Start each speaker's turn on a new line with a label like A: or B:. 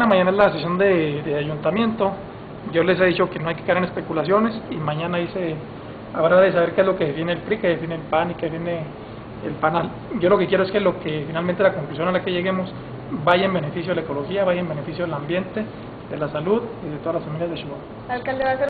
A: mañana es la sesión de ayuntamiento. Yo les he dicho que no hay que caer en especulaciones y mañana habrá de saber qué es lo que define el PRI, qué define el PAN y qué define el PANAL. Yo lo que quiero es que lo que finalmente la conclusión a la que lleguemos vaya en beneficio de la ecología, vaya en beneficio del ambiente, de la salud y de todas las familias de Chihuahua.
B: Alcalde, ¿va a ser